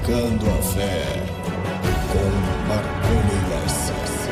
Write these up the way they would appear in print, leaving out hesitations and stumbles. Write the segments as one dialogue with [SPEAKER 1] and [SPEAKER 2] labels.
[SPEAKER 1] Edificando a Fé, com Marconi Garcia.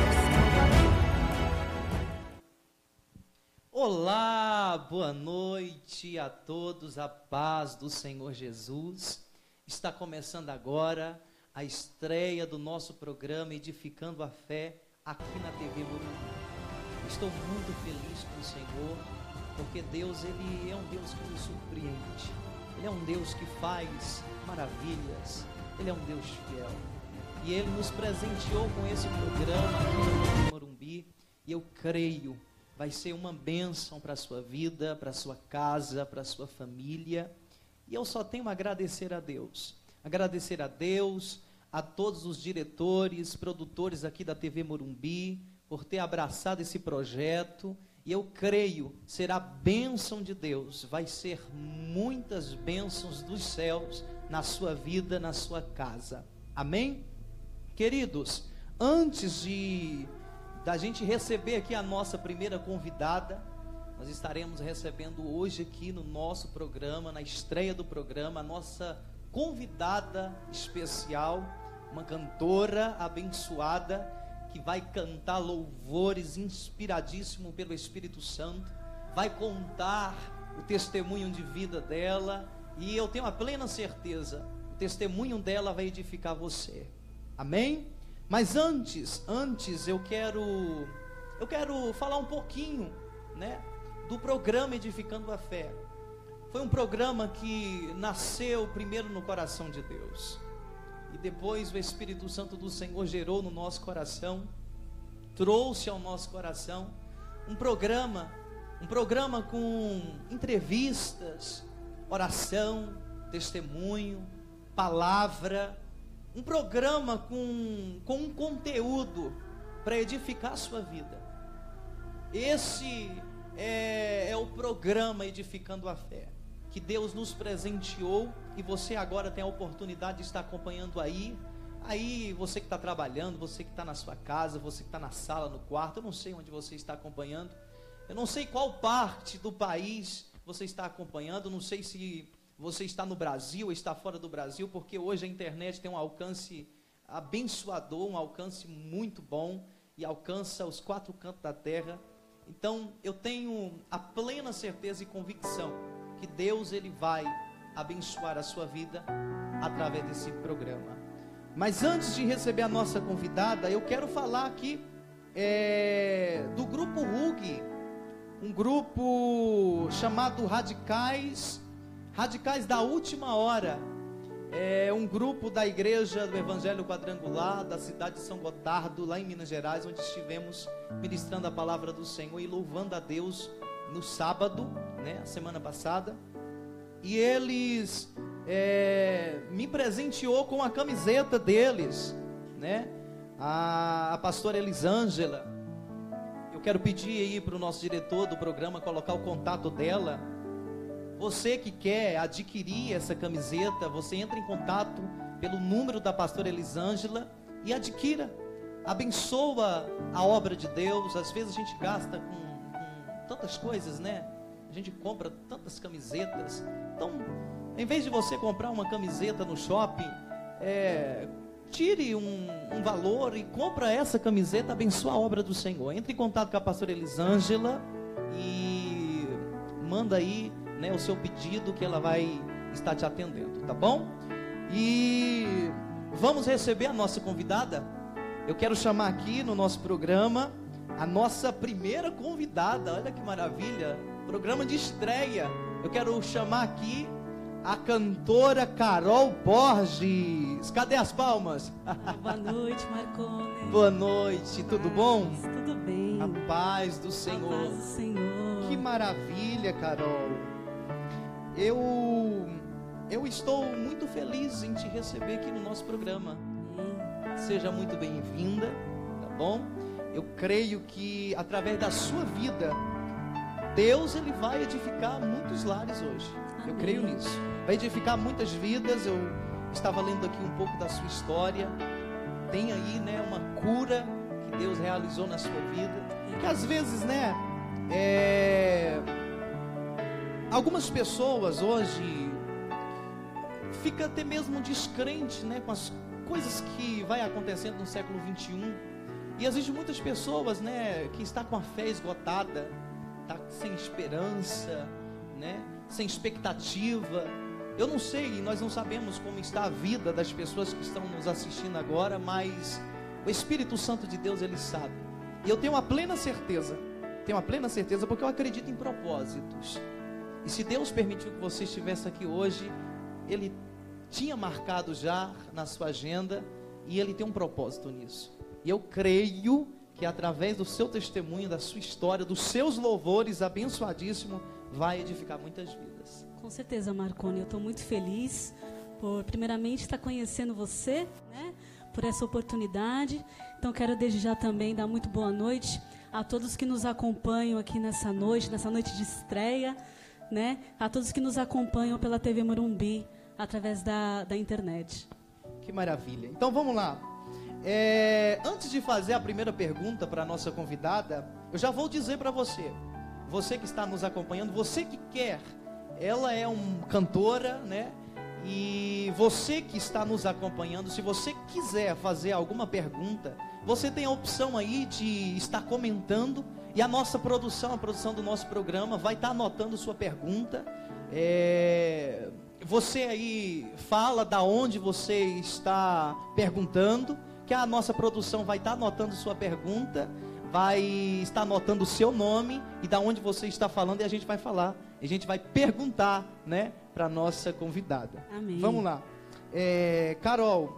[SPEAKER 2] Olá, boa noite a todos, a paz do Senhor Jesus. Está começando agora a estreia do nosso programa Edificando a Fé aqui na TV Morumbi. Estou muito feliz com o Senhor, porque Deus, Ele é um Deus que nos surpreende. Ele é um Deus que faz maravilhas. Ele é um Deus fiel. E Ele nos presenteou com esse programa aqui na TV Morumbi. E eu creio, vai ser uma bênção para a sua vida, para a sua casa, para a sua família. E eu só tenho a agradecer a Deus. Agradecer a Deus, a todos os diretores, produtores aqui da TV Morumbi, por ter abraçado esse projeto. E eu creio, será bênção de Deus, vai ser muitas bênçãos dos céus na sua vida, na sua casa. Amém? Queridos, antes da gente receber aqui a nossa primeira convidada, nós estaremos recebendo hoje aqui no nosso programa, na estreia do programa, a nossa convidada especial, uma cantora abençoada, que vai cantar louvores inspiradíssimo pelo Espírito Santo, vai contar o testemunho de vida dela, e eu tenho a plena certeza, o testemunho dela vai edificar você. Amém? Mas antes eu quero falar um pouquinho, né, do programa Edificando a Fé. Foi um programa que nasceu primeiro no coração de Deus, e depois o Espírito Santo do Senhor gerou no nosso coração, trouxe ao nosso coração um programa com entrevistas, oração, testemunho, palavra, um programa com um conteúdo para edificar a sua vida. Esse é o programa Edificando a Fé, que Deus nos presenteou, e você agora tem a oportunidade de estar acompanhando aí você que está trabalhando, você que está na sua casa, você que está na sala, no quarto, eu não sei onde você está acompanhando, eu não sei qual parte do país você está acompanhando, não sei se você está no Brasil ou está fora do Brasil, porque hoje a internet tem um alcance abençoador, um alcance muito bom, e alcança os 4 cantos da terra. Então eu tenho a plena certeza e convicção que Deus, Ele vai abençoar a sua vida através desse programa. Mas antes de receber a nossa convidada, eu quero falar aqui do grupo RUG, um grupo chamado Radicais da Última Hora. É um grupo da Igreja do Evangelho Quadrangular, da cidade de São Gotardo, lá em Minas Gerais, onde estivemos ministrando a palavra do Senhor e louvando a Deus no sábado, né, a semana passada. E eles me presenteou com a camiseta deles, né? A pastora Elisângela. Eu quero pedir aí para o nosso diretor do programa colocar o contato dela. Você que quer adquirir essa camiseta, você entra em contato pelo número da pastora Elisângela e adquira. Abençoa a obra de Deus. Às vezes a gente gasta com tantas coisas, né? A gente compra tantas camisetas. Então, em vez de você comprar uma camiseta no shopping, tire um valor e compra essa camiseta, abençoa a obra do Senhor. Entre em contato com a pastora Elisângela e manda aí, né, o seu pedido, que ela vai estar te atendendo, tá bom? E vamos receber a nossa convidada. Eu quero chamar aqui no nosso programa a nossa primeira convidada. Olha que maravilha, programa de estreia. Eu quero chamar aqui a cantora Carol Borges. Cadê as palmas?
[SPEAKER 3] Boa noite, Marconi.
[SPEAKER 2] Boa noite, tudo bom?
[SPEAKER 3] Tudo bem.
[SPEAKER 2] A paz do Senhor.
[SPEAKER 3] A paz do Senhor.
[SPEAKER 2] Que maravilha, Carol. Eu estou muito feliz em te receber aqui no nosso programa. Seja muito bem-vinda, tá bom? Eu creio que através da sua vida, Deus, Ele vai edificar muitos lares hoje.
[SPEAKER 3] Amém.
[SPEAKER 2] Eu creio nisso. Vai edificar muitas vidas. Eu estava lendo aqui um pouco da sua história. Tem aí, né, uma cura que Deus realizou na sua vida. Que às vezes, né, algumas pessoas hoje fica até mesmo descrente, né, com as coisas que vai acontecendo no século 21. E existem muitas pessoas, né, que estão com a fé esgotada, tá sem esperança, né, sem expectativa. Eu não sei, nós não sabemos como está a vida das pessoas que estão nos assistindo agora, mas o Espírito Santo de Deus, Ele sabe. E eu tenho uma plena certeza porque eu acredito em propósitos. E se Deus permitiu que você estivesse aqui hoje, Ele tinha marcado já na sua agenda e Ele tem um propósito nisso. E eu creio que através do seu testemunho, da sua história, dos seus louvores abençoadíssimo, vai edificar muitas vidas.
[SPEAKER 3] Com certeza, Marcone, eu estou muito feliz por primeiramente estar conhecendo você, né, por essa oportunidade. Então quero desde já também dar muito boa noite a todos que nos acompanham aqui nessa noite de estreia, né, a todos que nos acompanham pela TV Morumbi, através da internet.
[SPEAKER 2] Que maravilha. Então vamos lá. Antes de fazer a primeira pergunta para a nossa convidada, eu já vou dizer para você que está nos acompanhando, você que quer, ela é uma cantora, né? E você que está nos acompanhando, se você quiser fazer alguma pergunta, você tem a opção aí de estar comentando, e a nossa produção, a produção do nosso programa vai estar anotando sua pergunta. Você aí fala da onde você está perguntando, que a nossa produção vai estar anotando sua pergunta, vai estar anotando o seu nome e da onde você está falando, e a gente vai falar, a gente vai perguntar, né, para nossa convidada.
[SPEAKER 3] Amém.
[SPEAKER 2] Vamos lá. Carol,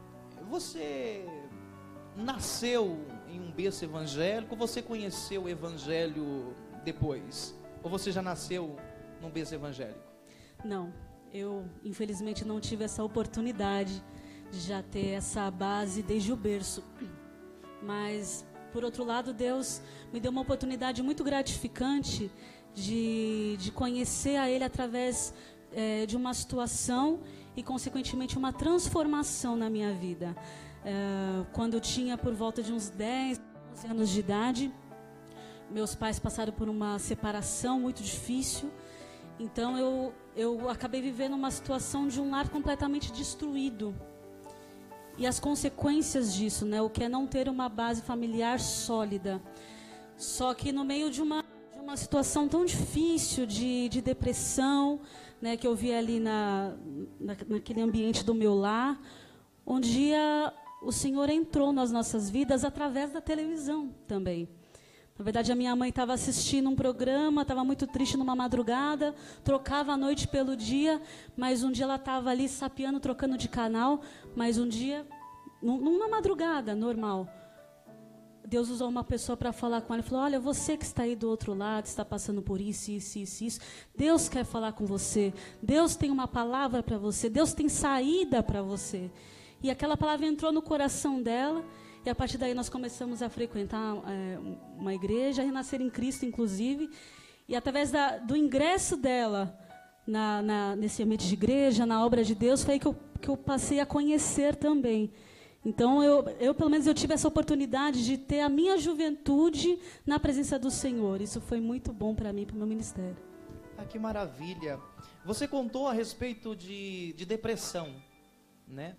[SPEAKER 2] você nasceu em um berço evangélico, ou você conheceu o evangelho depois? Ou você já nasceu num berço evangélico?
[SPEAKER 3] Não, eu infelizmente não tive essa oportunidade de já ter essa base desde o berço. Mas, por outro lado, Deus me deu uma oportunidade muito gratificante de conhecer a Ele através de uma situação e, consequentemente, uma transformação na minha vida. Quando eu tinha por volta de uns 10, 11 anos de idade, meus pais passaram por uma separação muito difícil. Então eu acabei vivendo uma situação de um lar completamente destruído. E as consequências disso, né? O que é não ter uma base familiar sólida. Só que no meio de uma situação tão difícil de depressão, né? Que eu vi ali naquele ambiente do meu lar, um dia o Senhor entrou nas nossas vidas através da televisão também. Na verdade, a minha mãe estava assistindo um programa, estava muito triste numa madrugada, trocava a noite pelo dia, mas um dia ela estava ali sapeando, trocando de canal, mas um dia, numa madrugada normal, Deus usou uma pessoa para falar com ela e falou: olha, você que está aí do outro lado, está passando por isso, Deus quer falar com você, Deus tem uma palavra para você, Deus tem saída para você. E aquela palavra entrou no coração dela. E a partir daí nós começamos a frequentar uma igreja, a renascer em Cristo, inclusive. E através do ingresso dela nesse ambiente de igreja, na obra de Deus, foi aí que eu passei a conhecer também. Então, pelo menos, eu tive essa oportunidade de ter a minha juventude na presença do Senhor. Isso foi muito bom para mim, para o meu ministério.
[SPEAKER 2] Ah, que maravilha. Você contou a respeito de depressão, né?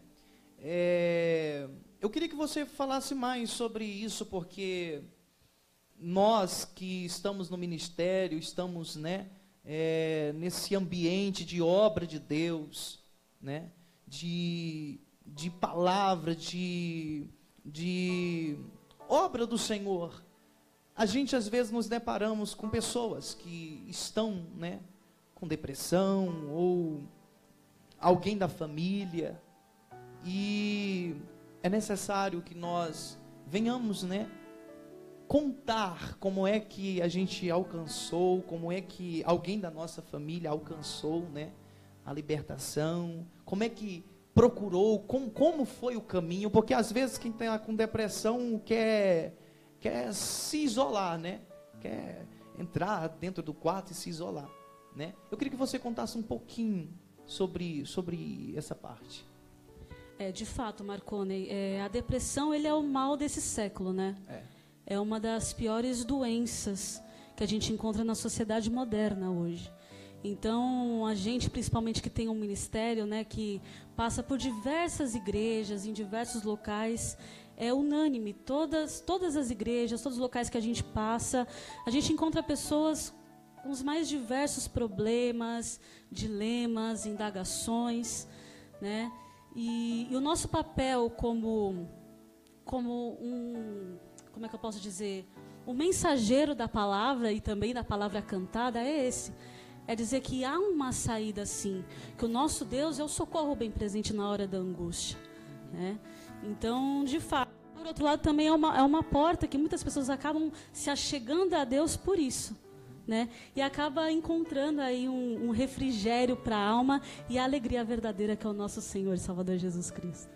[SPEAKER 2] Eu queria que você falasse mais sobre isso, porque nós que estamos no ministério, estamos, né, nesse ambiente de obra de Deus, né, de palavra, de obra do Senhor, a gente às vezes nos deparamos com pessoas que estão, né, com depressão, ou alguém da família, e é necessário que nós venhamos, né, contar como é que a gente alcançou, como é que alguém da nossa família alcançou, né, a libertação, como é que procurou, como foi o caminho, porque às vezes quem está com depressão quer se isolar, né, quer entrar dentro do quarto e se isolar, né. Eu queria que você contasse um pouquinho sobre essa parte.
[SPEAKER 3] De fato, Marcone, a depressão ele é o mal desse século, né? É uma das piores doenças que a gente encontra na sociedade moderna hoje. Então, a gente, principalmente que tem um ministério, né, que passa por diversas igrejas, em diversos locais, é unânime. Todas as igrejas, todos os locais que a gente passa, a gente encontra pessoas com os mais diversos problemas, dilemas, indagações, né? E o nosso papel como um, como é que eu posso dizer, o mensageiro da palavra e também da palavra cantada é esse. É dizer que há uma saída sim, que o nosso Deus é o socorro bem presente na hora da angústia, né? Então, de fato, por outro lado também é uma porta que muitas pessoas acabam se achegando a Deus por isso, né? E acaba encontrando aí um refrigério para a alma e a alegria verdadeira que é o nosso Senhor e Salvador Jesus Cristo.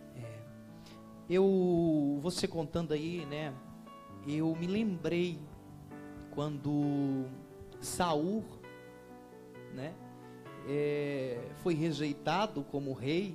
[SPEAKER 2] Você contando aí, né? Eu me lembrei quando Saul, né, foi rejeitado como rei,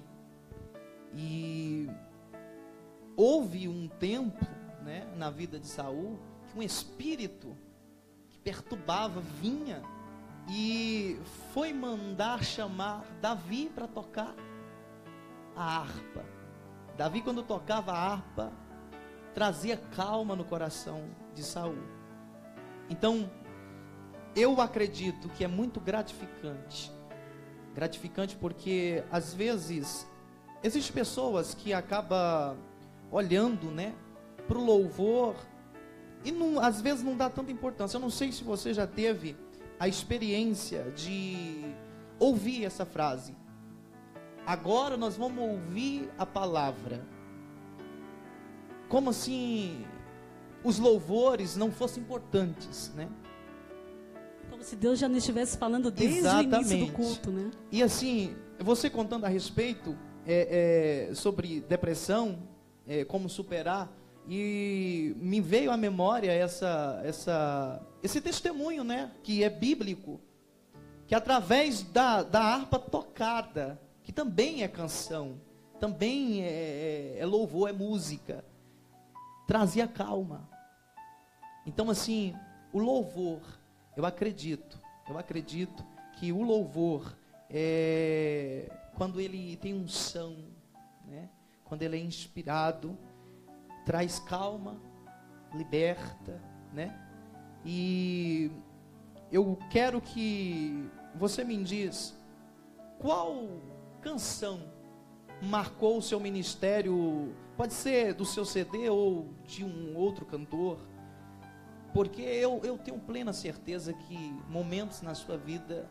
[SPEAKER 2] e houve um tempo, né, na vida de Saul que um espírito que perturbava vinha e foi mandar chamar Davi para tocar a harpa. Davi, quando tocava a harpa, trazia calma no coração de Saul. Então, eu acredito que é muito gratificante porque às vezes existem pessoas que acabam olhando, né, para o louvor e às vezes não dá tanta importância. Eu não sei se você já teve a experiência de ouvir essa frase: agora nós vamos ouvir a palavra. Como assim os louvores não fossem importantes, né?
[SPEAKER 3] Como se Deus já não estivesse falando desde
[SPEAKER 2] Exatamente.
[SPEAKER 3] o início do culto, né?
[SPEAKER 2] E assim, você contando a respeito sobre depressão, como superar, e me veio à memória esse testemunho, né, que é bíblico, que através da harpa tocada, que também é canção, também é louvor, é música, trazia calma. Então assim, o louvor, eu acredito que o louvor, quando ele tem unção, né, quando ele é inspirado, traz calma, liberta, né? E eu quero que você me diz qual canção marcou o seu ministério, pode ser do seu CD ou de um outro cantor, porque eu tenho plena certeza que momentos na sua vida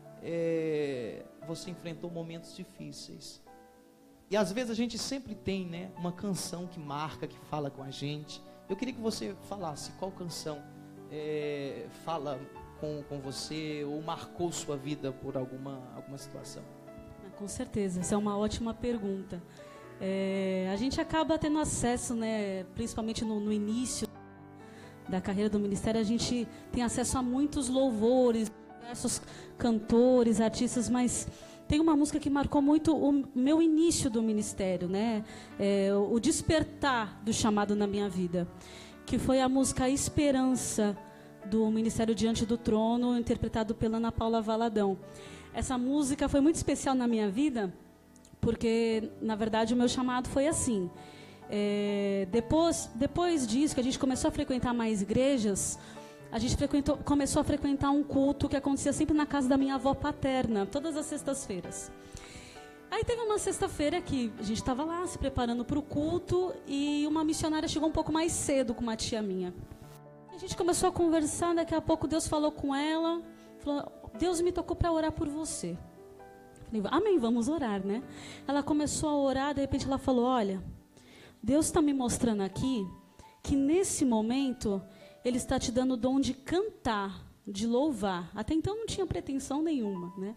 [SPEAKER 2] você enfrentou momentos difíceis. E às vezes a gente sempre tem, né, uma canção que marca, que fala com a gente. Eu queria que você falasse qual canção fala com você ou marcou sua vida por alguma situação.
[SPEAKER 3] Com certeza, essa é uma ótima pergunta. A gente acaba tendo acesso, né, principalmente no início da carreira do ministério, a gente tem acesso a muitos louvores, diversos cantores, artistas, mas tem uma música que marcou muito o meu início do ministério, né? O despertar do chamado na minha vida, que foi a música Esperança, do Ministério Diante do Trono, interpretado pela Ana Paula Valadão. Essa música foi muito especial na minha vida, porque, na verdade, o meu chamado foi assim. Depois disso, que a gente começou a frequentar mais igrejas, a gente começou a frequentar um culto que acontecia sempre na casa da minha avó paterna, todas as sextas-feiras. Aí teve uma sexta-feira que a gente estava lá se preparando para o culto e uma missionária chegou um pouco mais cedo com uma tia minha. A gente começou a conversar, daqui a pouco Deus falou com ela, falou: Deus me tocou para orar por você. Eu falei: amém, vamos orar, né? Ela começou a orar, de repente ela falou: olha, Deus está me mostrando aqui que nesse momento Ele está te dando o dom de cantar, de louvar. Até então não tinha pretensão nenhuma, né?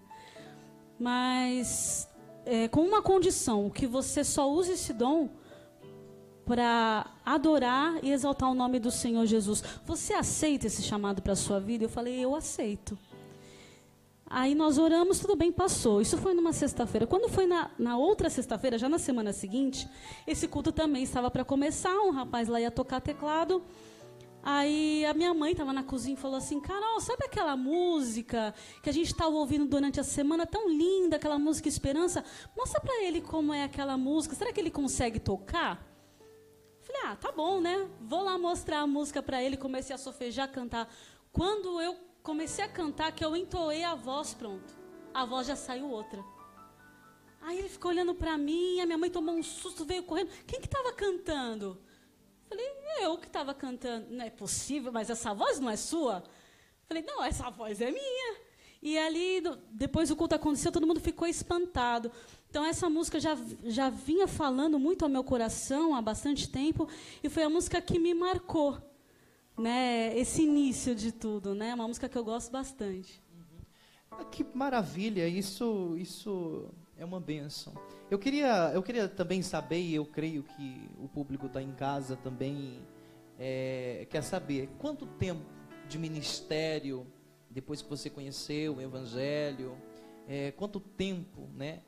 [SPEAKER 3] Mas com uma condição, que você só use esse dom para adorar e exaltar o nome do Senhor Jesus. Você aceita esse chamado para a sua vida? Eu falei: eu aceito. Aí nós oramos, tudo bem, passou. Isso foi numa sexta-feira. Quando foi na outra sexta-feira, já na semana seguinte, esse culto também estava para começar, um rapaz lá ia tocar teclado. Aí a minha mãe estava na cozinha e falou assim, Carol, sabe aquela música que a gente estava ouvindo durante a semana, tão linda, aquela música Esperança? Mostra para ele como é aquela música, será que ele consegue tocar? Falei, tá bom, né? Vou lá mostrar a música para ele, comecei a sofejar, cantar. Quando eu comecei a cantar, que eu entoei a voz, pronto, a voz já saiu outra. Aí ele ficou olhando para mim, a minha mãe tomou um susto, veio correndo. Quem que estava cantando? Falei, eu que estava cantando. Não é possível, mas essa voz não é sua? Falei, não, essa voz é minha. E ali, depois o culto aconteceu, todo mundo ficou espantado. Então, essa música já vinha falando muito ao meu coração há bastante tempo, e foi a música que me marcou, né? Esse início de tudo, né? Uma música que eu gosto bastante.
[SPEAKER 2] Que maravilha, isso é uma bênção. Eu queria também saber, e eu creio que o público está em casa também quer saber, quanto tempo de ministério, depois que você conheceu o Evangelho, quanto tempo, né,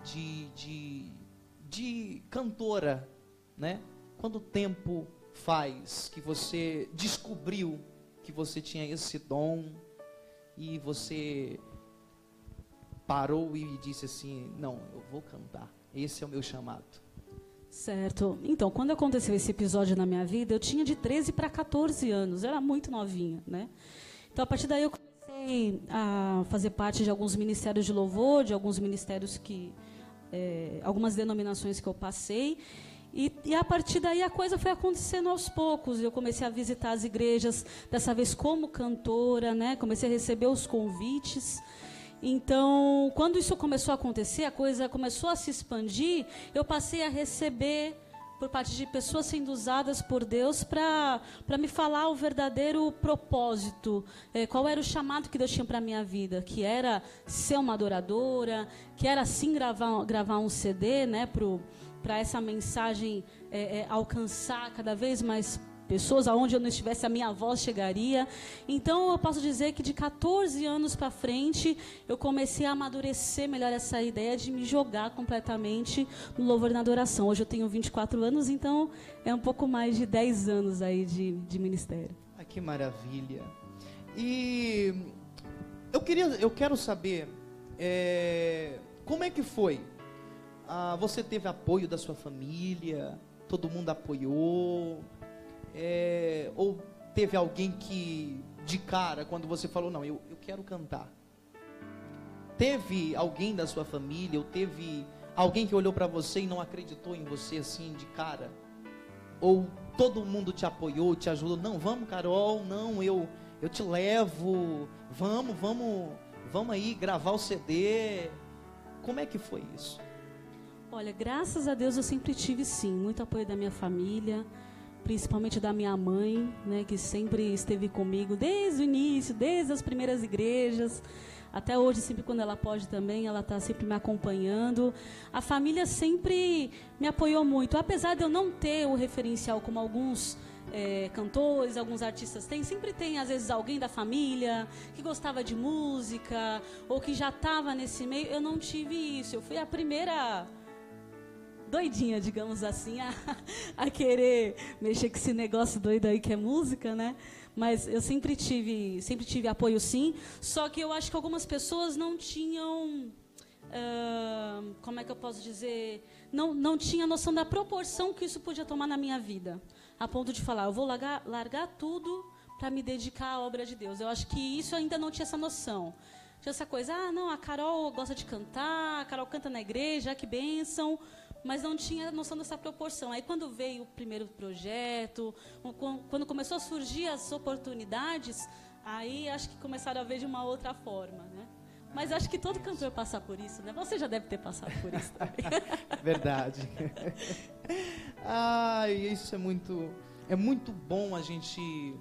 [SPEAKER 2] de cantora, né? Quanto tempo faz que você descobriu que você tinha esse dom e você parou e disse assim, não, eu vou cantar, esse é o meu chamado?
[SPEAKER 3] Certo. Então, quando aconteceu esse episódio na minha vida, eu tinha de 13 para 14 anos, eu era muito novinha, né? Então, a partir daí eu comecei a fazer parte de alguns ministérios de louvor, de alguns ministérios algumas denominações que eu passei, e a partir daí a coisa foi acontecendo aos poucos. Eu comecei a visitar as igrejas, dessa vez como cantora, né? Comecei a receber os convites. Então, quando isso começou a acontecer, a coisa começou a se expandir, eu passei a receber por parte de pessoas sendo usadas por Deus para me falar o verdadeiro propósito, qual era o chamado que Deus tinha para a minha vida, que era ser uma adoradora, que era sim gravar um CD, né, para essa mensagem alcançar cada vez mais pessoas, aonde eu não estivesse, a minha voz chegaria. Então, eu posso dizer que de 14 anos para frente, eu comecei a amadurecer melhor essa ideia de me jogar completamente no louvor e na adoração. Hoje eu tenho 24 anos, então é um pouco mais de 10 anos aí de ministério.
[SPEAKER 2] Que maravilha. E eu quero saber, como é que foi? Você teve apoio da sua família? Todo mundo apoiou? Ou teve alguém que, de cara, quando você falou, não, eu quero cantar, teve alguém da sua família, ou teve alguém que olhou para você e não acreditou em você assim, de cara? Ou todo mundo te apoiou, te ajudou? Não, vamos, Carol, não, eu te levo, vamos aí gravar o CD. Como é que foi isso?
[SPEAKER 3] Olha, graças a Deus eu sempre tive, sim, muito apoio da minha família, principalmente da minha mãe, né, que sempre esteve comigo desde o início, desde as primeiras igrejas, até hoje, sempre quando ela pode também, ela está sempre me acompanhando. A família sempre me apoiou muito, apesar de eu não ter o referencial como alguns cantores, alguns artistas têm, sempre tem às vezes alguém da família que gostava de música, ou que já estava nesse meio. Eu não tive isso, eu fui a primeira doidinha, digamos assim, a querer mexer com esse negócio doido aí que é música, né? Mas eu sempre tive apoio, sim. Só que eu acho que algumas pessoas não tinham, como é que eu posso dizer, não tinha noção da proporção que isso podia tomar na minha vida, a ponto de falar, eu vou largar tudo para me dedicar à obra de Deus. Eu acho que isso ainda não tinha essa noção. Tinha essa coisa, não, a Carol gosta de cantar, a Carol canta na igreja, que bênção, mas não tinha noção dessa proporção. Aí, quando veio o primeiro projeto, quando começou a surgir as oportunidades, aí acho que começaram a ver de uma outra forma, né? Mas acho que todo cantor passa por isso, né? Você já deve ter passado por isso também.
[SPEAKER 2] Verdade. Isso é muito bom a gente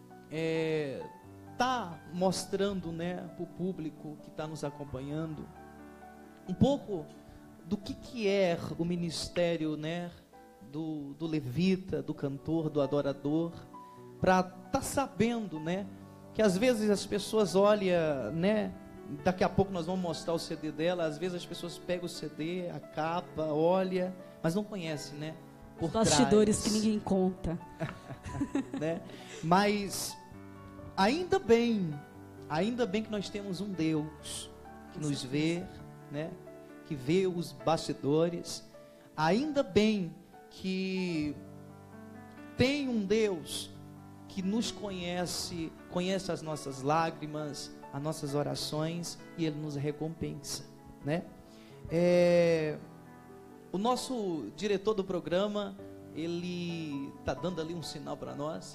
[SPEAKER 2] tá mostrando, né, para o público que está nos acompanhando um pouco do que é o ministério, né, do levita, do cantor, do adorador, para estar sabendo, né, que às vezes as pessoas olham, né, daqui a pouco nós vamos mostrar o CD dela, às vezes as pessoas pegam o CD, a capa, olha, mas não conhecem, né, por
[SPEAKER 3] bastidores
[SPEAKER 2] trás.
[SPEAKER 3] Que ninguém conta.
[SPEAKER 2] né? Mas ainda bem que nós temos um Deus que nos vê, né? Que vê os bastidores. Ainda bem que tem um Deus que nos conhece as nossas lágrimas, as nossas orações, e Ele nos recompensa, né? O nosso diretor do programa, ele está dando ali um sinal para nós,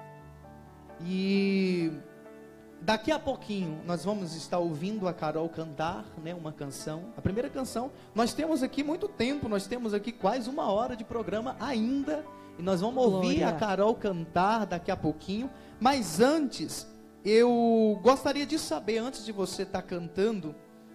[SPEAKER 2] e daqui a pouquinho nós vamos estar ouvindo a Carol cantar, né, uma canção, a primeira canção. Nós temos aqui muito tempo, nós temos aqui quase 1 hora de programa ainda, e nós vamos ouvir a Carol cantar daqui a pouquinho. Mas antes, eu gostaria de saber, antes de você estar cantando,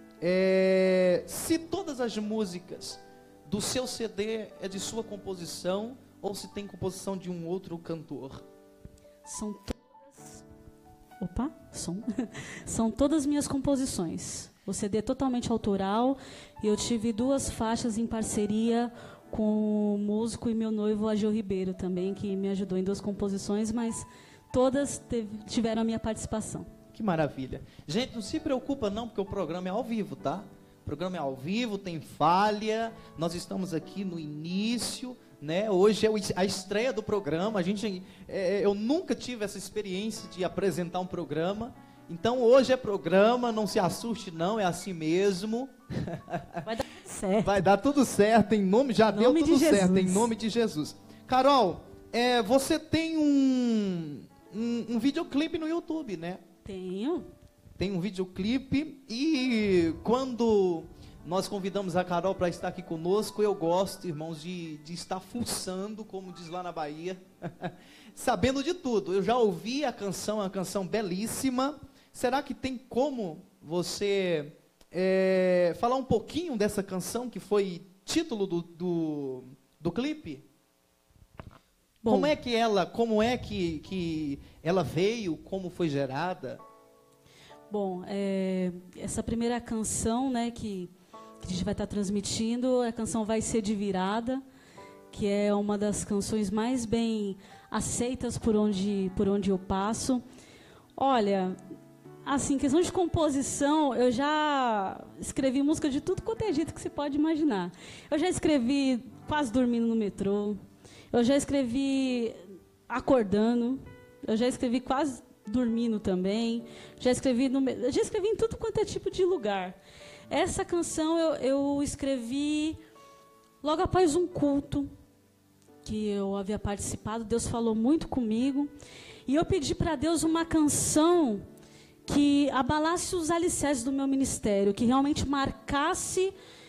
[SPEAKER 2] se todas as músicas do seu CD é de sua composição, ou se tem composição de um outro cantor.
[SPEAKER 3] São todas... Opa, som. São todas minhas composições. O CD é totalmente autoral, e eu tive 2 faixas em parceria com o músico e meu noivo Agil Ribeiro também, que me ajudou em 2 composições, mas todas tiveram a minha participação.
[SPEAKER 2] Que maravilha. Gente, não se preocupa não, porque o programa é ao vivo, tá? O programa é ao vivo, tem falha, nós estamos aqui no início, né? Hoje é a estreia do programa. Eu nunca tive essa experiência de apresentar um programa, então hoje é programa, não se assuste não, é assim mesmo.
[SPEAKER 3] Vai dar tudo certo.
[SPEAKER 2] Vai dar tudo certo, em nome, já deu tudo certo, em nome de Jesus. Carol, você tem um videoclipe no YouTube, né?
[SPEAKER 3] Tenho.
[SPEAKER 2] Tem um videoclipe, e quando nós convidamos a Carol para estar aqui conosco, eu gosto, irmãos, de estar fuçando, como diz lá na Bahia, sabendo de tudo. Eu já ouvi a canção, é uma canção belíssima. Será que tem como você falar um pouquinho dessa canção, que foi título do clipe? Bom, como é que ela veio, como foi gerada?
[SPEAKER 3] Bom, essa primeira canção, né, que a gente vai estar transmitindo, a canção Vai Ser de Virada, que é uma das canções mais bem aceitas por onde eu passo. Olha, assim, questão de composição, eu já escrevi música de tudo quanto é jeito que você pode imaginar. Eu já escrevi quase dormindo no metrô, eu já escrevi acordando, eu já escrevi quase dormindo também, já escrevi em tudo quanto é tipo de lugar. Essa canção eu escrevi logo após um culto que eu havia participado. Deus falou muito comigo, e eu pedi para Deus uma canção que abalasse os alicerces do meu ministério, que realmente marcasse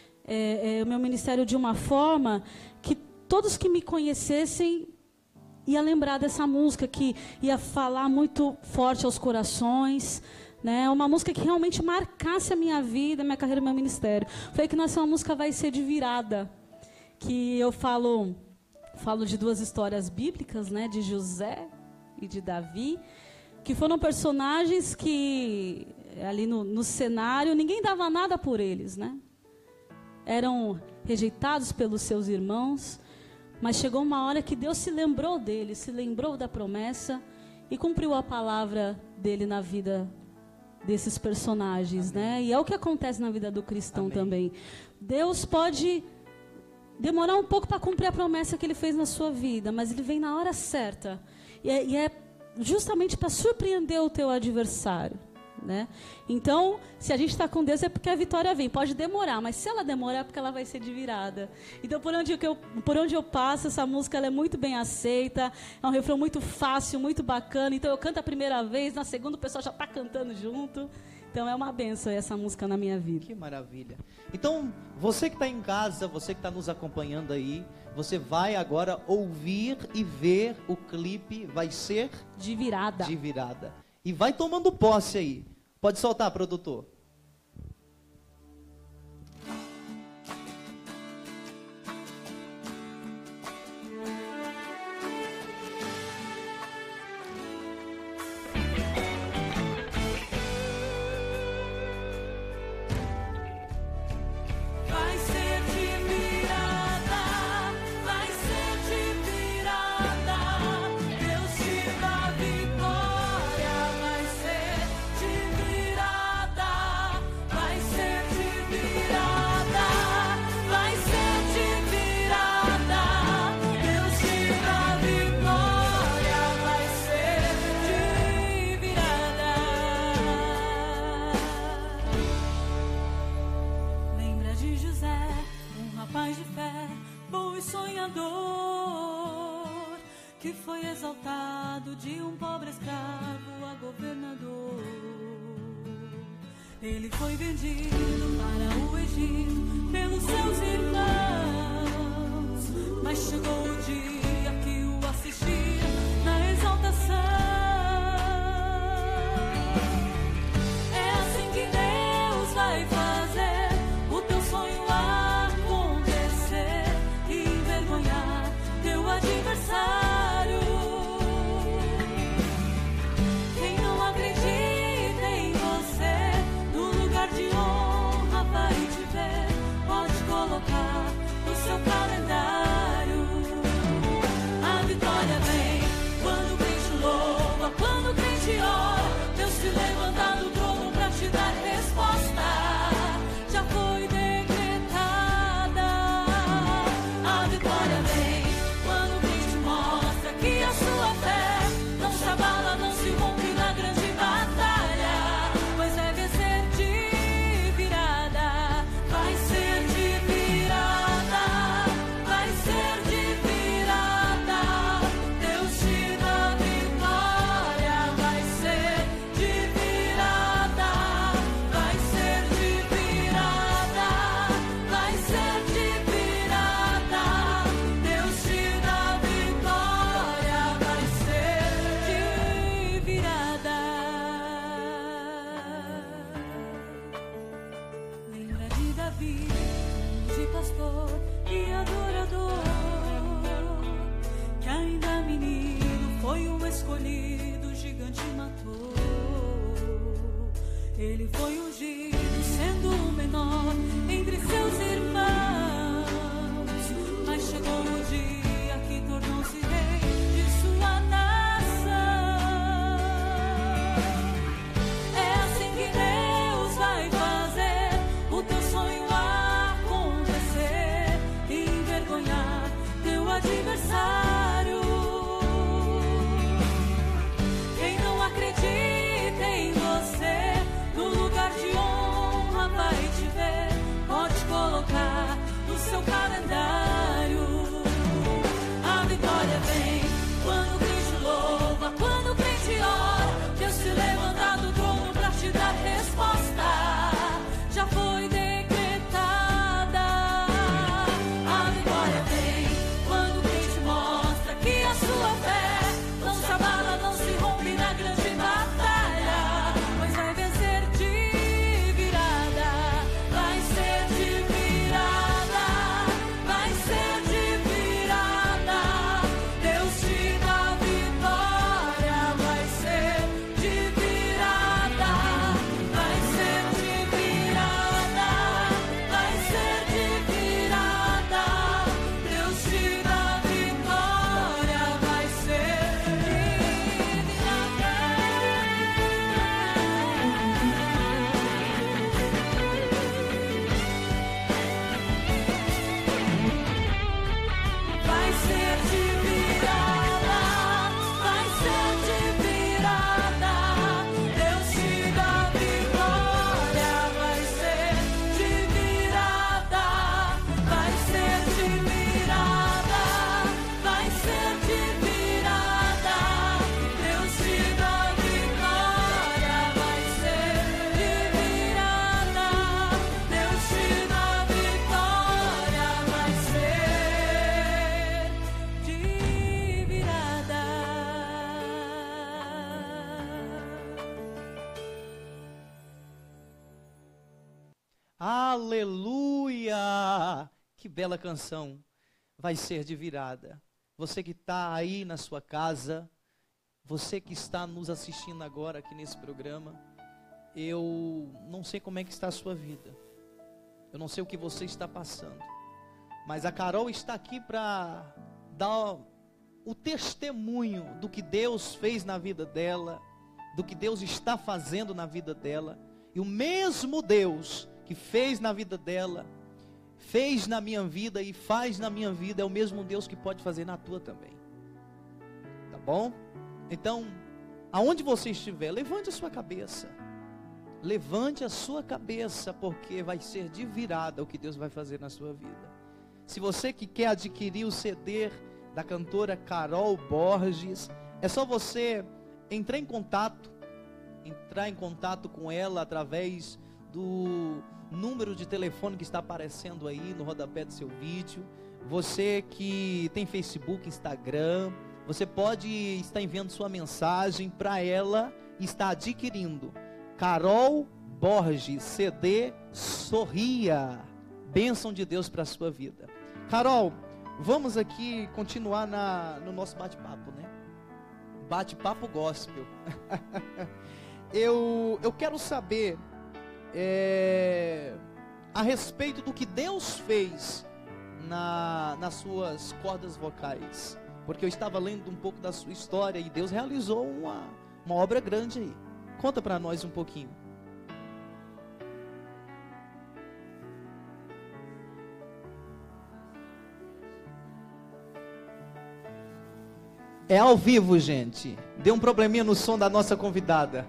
[SPEAKER 3] o meu ministério de uma forma que todos que me conhecessem ia lembrar dessa música, que ia falar muito forte aos corações, né? Uma música que realmente marcasse a minha vida, a minha carreira, o meu ministério. Foi que nasceu a música Vai Ser de Virada, que eu falo de 2 histórias bíblicas, né? De José e de Davi, que foram personagens que ali no cenário ninguém dava nada por eles, né? Eram rejeitados pelos seus irmãos, mas chegou uma hora que Deus se lembrou deles, se lembrou da promessa e cumpriu a palavra dele na vida desses personagens, né? E é o que acontece na vida do cristão. Amém. Também. Deus pode demorar um pouco para cumprir a promessa que Ele fez na sua vida, mas Ele vem na hora certa. E é justamente para surpreender o teu adversário, né? Então, se a gente está com Deus é porque a vitória vem. Pode demorar, mas se ela demorar é porque ela vai ser de virada. Então, por onde eu passo, essa música ela é muito bem aceita. É um refrão muito fácil, muito bacana. Então, eu canto a primeira vez, na segunda o pessoal já está cantando junto. Então, é uma bênção essa música na minha vida.
[SPEAKER 2] Que maravilha. Então, você que está em casa, você que está nos acompanhando aí, você vai agora ouvir e ver o clipe Vai Ser
[SPEAKER 3] de Virada.
[SPEAKER 2] De Virada. E vai tomando posse aí. Pode soltar, produtor.
[SPEAKER 4] Vai ser de virada, Deus
[SPEAKER 3] importado de um pobre escravo a governador. Ele foi vendido para o Egito pelos seus irmãos, mas chegou o dia que o assistia na exaltação. É assim que Deus vai fazer o teu sonho acontecer e envergonhar teu adversário. Quem não acredita em você, no lugar de honra vai te ver. Pode colocar no seu calendário. A vitória vem quando o crente louva, quando o crente ora. Deus se levanta do trono pra te dar resposta. Já foi decretada. A vitória vem quando o crente mostra que a sua fé não se abala, não se rompe na grande batalha, pois é vencer de virada. Vai ser de virada, vai ser de virada. Deus te dá vitória. Vai ser de virada, vai ser de virada, vai ser de virada. Deus te dá vitória. Vai ser de virada. Lembra de Davi, de pastor e adorador, que ainda menino foi o escolhido, o gigante matou. Ele foi ungido sendo o menor entre seus irmãos, mas chegou o dia que tornou-se rei de sua nação. É assim que Deus vai fazer o teu sonho acontecer e envergonhar teu adversário. Quem não acredita em você, no lugar de honra vai te ver. Pode colocar no seu calendário. A vitória vem quando o crente louva, quando o crente ora. Deus se levanta do trono pra te dar resposta. Já foi decretada. A vitória vem quando o crente mostra que a sua fé não se abala, não se rompe na grande batalha, pois vai vencer de virada. Vai ser de virada, vai ser de virada. Deus te dá vitória. Vai ser de virada, vai ser de virada, vai ser de virada. Deus te dá vitória. Vai ser de virada. Vai ser de virada, vai ser de virada. Deus te dá vitória. Vai ser de virada, vai ser de virada, vai ser de virada. Deus te dá vitória. Vai ser de virada, Deus te dá vitória. Vai ser de virada.
[SPEAKER 2] Aleluia! Que bela canção. Vai ser de virada. Você que está aí na sua casa, você que está nos assistindo agora aqui nesse programa, eu não sei como é que está a sua vida. Eu não sei o que você está passando. Mas a Carol está aqui para dar o testemunho do que Deus fez na vida dela, do que Deus está fazendo na vida dela. E o mesmo Deus que fez na vida dela, fez na minha vida e faz na minha vida, é o mesmo Deus que pode fazer na tua também. Tá bom? Então, aonde você estiver, levante a sua cabeça. Levante a sua cabeça, porque vai ser de virada o que Deus vai fazer na sua vida. Se você que quer adquirir o CD da cantora Carol Borges, É só você entrar em contato com ela através do número de telefone que está aparecendo aí no rodapé do seu vídeo. Você que tem Facebook, Instagram, você pode estar enviando sua mensagem para ela e estar adquirindo Carol Borges CD Sorria. Bênção de Deus para a sua vida. Carol, vamos aqui continuar no nosso bate-papo, né? Bate-papo gospel. Eu quero saber a respeito do que Deus fez nas suas cordas vocais, porque eu estava lendo um pouco da sua história e Deus realizou uma obra grande aí. Conta para nós um pouquinho. É ao vivo, gente. Deu um probleminha no som da nossa convidada.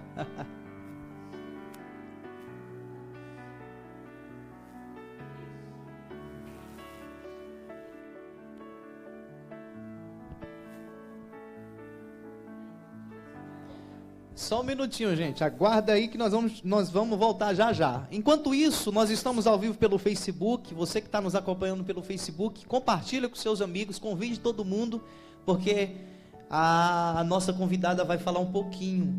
[SPEAKER 2] Só um minutinho, gente. Aguarda aí que nós vamos voltar já já. Enquanto isso, nós estamos ao vivo pelo Facebook. Você que está nos acompanhando pelo Facebook, compartilha com seus amigos, convide todo mundo, porque a nossa convidada vai falar um pouquinho.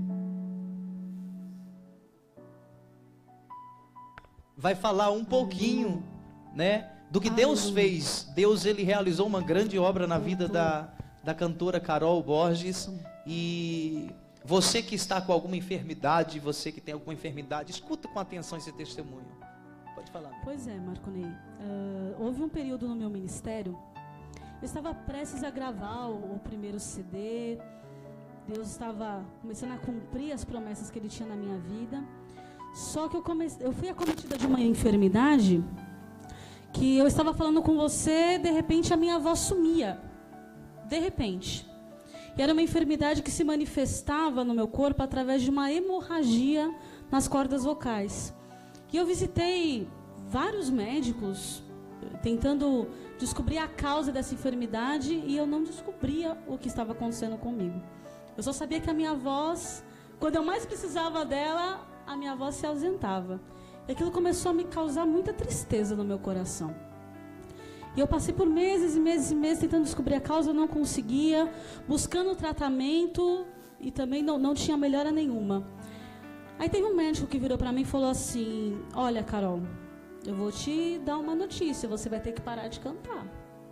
[SPEAKER 2] Vai falar um pouquinho, né, do que Deus fez. Deus, ele realizou uma grande obra na vida da cantora Carol Borges. E você que está com alguma enfermidade, você que tem alguma enfermidade, escuta com atenção esse testemunho. Pode falar.
[SPEAKER 3] Pois é, Marconei. Houve um período no meu ministério. Eu estava prestes a gravar o primeiro CD. Deus estava começando a cumprir as promessas que Ele tinha na minha vida. Só que eu fui acometida de uma enfermidade que eu estava falando com você, de repente a minha voz sumia. De repente. E era uma enfermidade que se manifestava no meu corpo através de uma hemorragia nas cordas vocais. E eu visitei vários médicos tentando descobrir a causa dessa enfermidade e eu não descobria o que estava acontecendo comigo. Eu só sabia que a minha voz, quando eu mais precisava dela, a minha voz se ausentava. E aquilo começou a me causar muita tristeza no meu coração. E eu passei por meses e meses e meses tentando descobrir a causa, eu não conseguia, buscando tratamento e também não tinha melhora nenhuma. Aí teve um médico que virou para mim e falou assim: olha, Carol, eu vou te dar uma notícia, você vai ter que parar de cantar.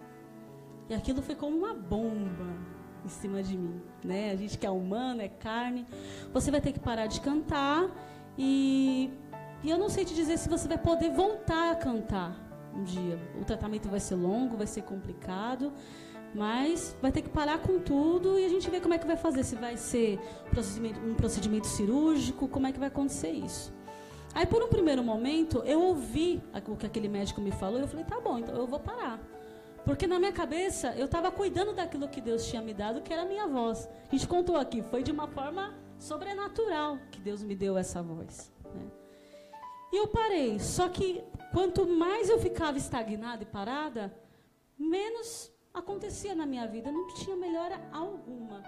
[SPEAKER 3] E aquilo foi como uma bomba em cima de mim, né? A gente que é humano, é carne. Você vai ter que parar de cantar e eu não sei te dizer se você vai poder voltar a cantar um dia. O tratamento vai ser longo, vai ser complicado, mas vai ter que parar com tudo e a gente vê como é que vai fazer. Se vai ser um procedimento cirúrgico, como é que vai acontecer isso. Aí, por um primeiro momento, eu ouvi o que aquele médico me falou e eu falei, tá bom, então eu vou parar. Porque na minha cabeça, eu estava cuidando daquilo que Deus tinha me dado, que era a minha voz. A gente contou aqui, foi de uma forma sobrenatural que Deus me deu essa voz, né? E eu parei, só que quanto mais eu ficava estagnada e parada, menos acontecia na minha vida, não tinha melhora alguma.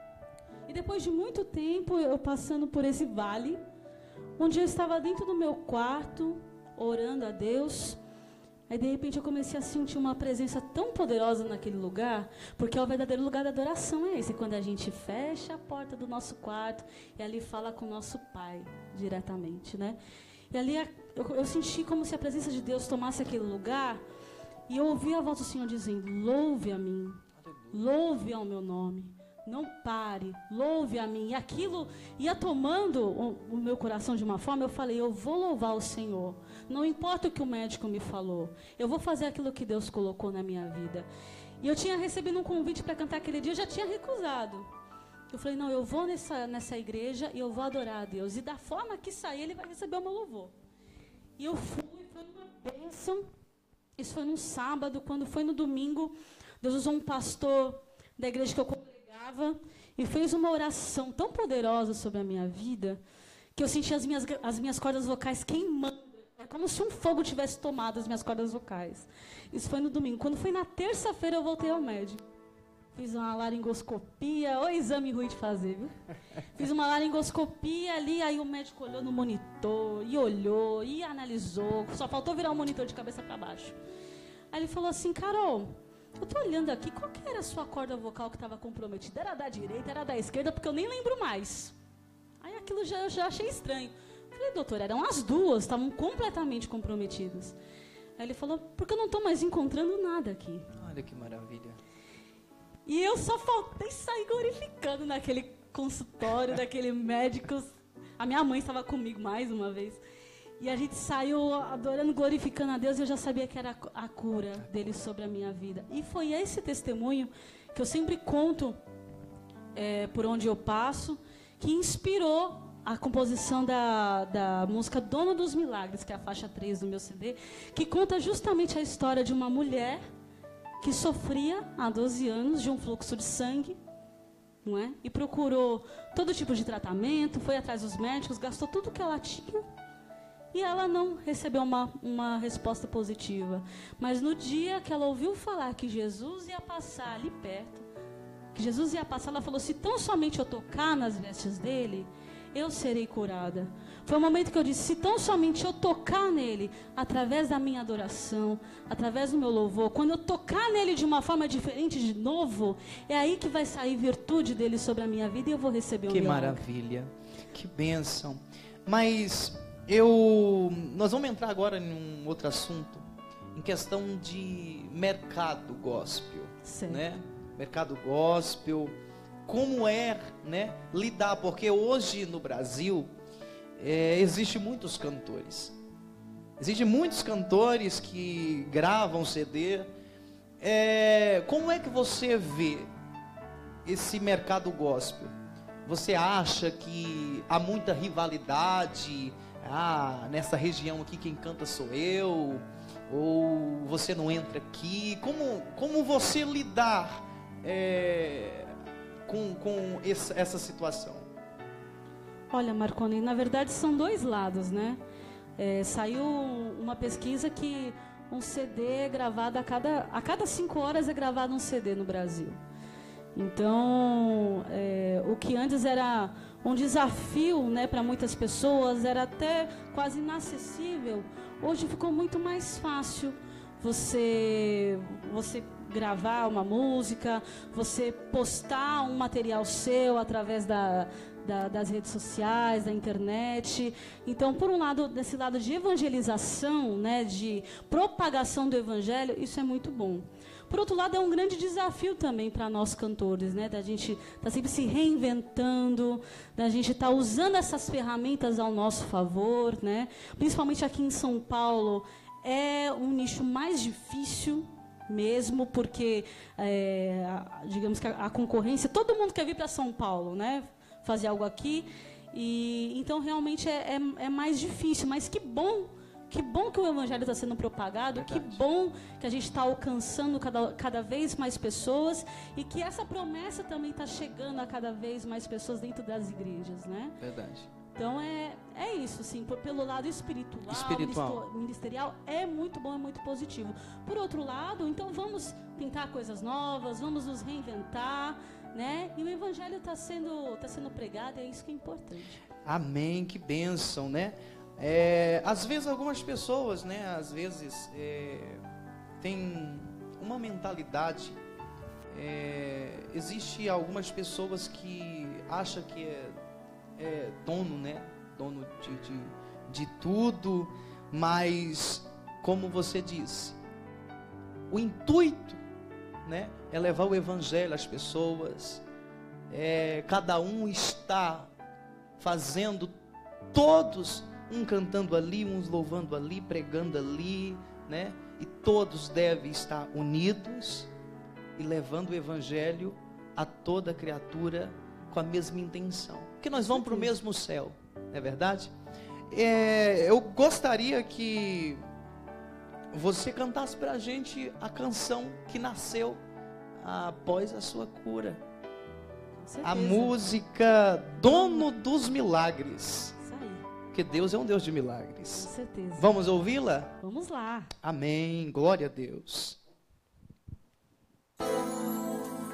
[SPEAKER 3] E depois de muito tempo, eu passando por esse vale, onde eu estava dentro do meu quarto, orando a Deus, aí de repente eu comecei a sentir uma presença tão poderosa naquele lugar, porque o verdadeiro lugar da adoração é esse, quando a gente fecha a porta do nosso quarto e ali fala com o nosso Pai diretamente, né? E ali eu senti como se a presença de Deus tomasse aquele lugar e eu ouvi a voz do Senhor dizendo, louve a mim, louve ao meu nome. Não pare, louve a mim. E aquilo ia tomando o meu coração de uma forma, eu falei, eu vou louvar o Senhor. Não importa o que o médico me falou. Eu vou fazer aquilo que Deus colocou na minha vida. E eu tinha recebido um convite para cantar aquele dia, eu já tinha recusado. Eu falei, não, eu vou nessa igreja e eu vou adorar a Deus. E da forma que sair, Ele vai receber o meu louvor. E eu fui, foi uma bênção. Isso foi num sábado. Quando foi no domingo, Deus usou um pastor da igreja que eu congregava e fez uma oração tão poderosa sobre a minha vida que eu senti as minhas cordas vocais queimando. É como se um fogo tivesse tomado as minhas cordas vocais. Isso foi no domingo. Quando foi na terça-feira, eu voltei ao médico. Fiz uma laringoscopia, ô exame ruim de fazer, viu? Fiz uma laringoscopia ali, aí o médico olhou no monitor, e olhou, e analisou, só faltou virar o monitor de cabeça para baixo. Aí ele falou assim, Carol, eu tô olhando aqui, qual que era a sua corda vocal que estava comprometida? Era da direita, era da esquerda, porque eu nem lembro mais. Aí aquilo eu já achei estranho. Falei, doutor, eram as duas, estavam completamente comprometidas. Aí ele falou, porque eu não estou mais encontrando nada aqui.
[SPEAKER 2] Olha que maravilha.
[SPEAKER 3] E eu só faltei sair glorificando naquele consultório, daquele médico. A minha mãe estava comigo mais uma vez. E a gente saiu adorando, glorificando a Deus. E eu já sabia que era a cura dele sobre a minha vida. E foi esse testemunho que eu sempre conto por onde eu passo, que inspirou a composição da música Dono dos Milagres, que é a faixa 3 do meu CD, que conta justamente a história de uma mulher que sofria há 12 anos de um fluxo de sangue, não é? E procurou todo tipo de tratamento, foi atrás dos médicos, gastou tudo que ela tinha e ela não recebeu uma resposta positiva. Mas no dia que ela ouviu falar que Jesus ia passar ali perto, que Jesus ia passar, ela falou, se tão somente eu tocar nas vestes dele, eu serei curada. Foi o momento que eu disse, se tão somente eu tocar nele, através da minha adoração, através do meu louvor, quando eu tocar nele de uma forma diferente de novo, é aí que vai sair virtude dele sobre a minha vida e eu vou receber um milagre.
[SPEAKER 2] Que maravilha, que bênção. Mas nós vamos entrar agora em um outro assunto, em questão de mercado gospel,
[SPEAKER 3] certo,
[SPEAKER 2] né? Mercado gospel, como né, lidar, porque hoje no Brasil existem muitos cantores. Existem muitos cantores que gravam CD. Como é que você vê esse mercado gospel? Você acha que há muita rivalidade? Nessa região aqui quem canta sou eu? Ou você não entra aqui? Como você lidar com essa situação?
[SPEAKER 3] Olha, Marconi, na verdade são dois lados, né? Saiu uma pesquisa que um CD é gravado a cada 5 horas é gravado um CD no Brasil. Então, o que antes era um desafio, né, para muitas pessoas, era até quase inacessível, hoje ficou muito mais fácil você gravar uma música, você postar um material seu através das redes sociais, da internet. Então, por um lado, desse lado de evangelização, né, de propagação do evangelho, isso é muito bom. Por outro lado, é um grande desafio também para nós cantores, né, da gente estar sempre se reinventando, da gente estar usando essas ferramentas ao nosso favor, né, principalmente aqui em São Paulo, é um nicho mais difícil mesmo, porque, digamos que a concorrência, todo mundo quer vir para São Paulo, né, fazer algo aqui, e então realmente é mais difícil, mas que bom que o evangelho está sendo propagado, verdade. Que bom que a gente está alcançando cada vez mais pessoas e que essa promessa também está chegando a cada vez mais pessoas dentro das igrejas, né?
[SPEAKER 2] Verdade.
[SPEAKER 3] Então é isso, sim, pelo lado espiritual, ministerial, é muito bom, é muito positivo. Por outro lado, então vamos tentar coisas novas, vamos nos reinventar, né? E o evangelho está sendo pregado, é isso que é importante.
[SPEAKER 2] Amém, que bênção, né? Às vezes algumas pessoas, né? Às vezes tem uma mentalidade. Existe algumas pessoas que acham que é dono, né? Dono de tudo, mas como você disse, o intuito, né, é levar o evangelho às pessoas. Cada um está fazendo, todos, um cantando ali, uns louvando ali, pregando ali, né? E todos devem estar unidos e levando o evangelho a toda criatura com a mesma intenção, porque nós vamos para o mesmo céu, não é verdade? Eu gostaria que você cantasse para a gente a canção que nasceu após a sua cura, a música Dono dos Milagres.
[SPEAKER 3] Isso aí.
[SPEAKER 2] Porque Deus é um Deus de milagres.
[SPEAKER 3] Com certeza.
[SPEAKER 2] Vamos ouvi-la?
[SPEAKER 3] Vamos lá.
[SPEAKER 2] Amém, glória a Deus.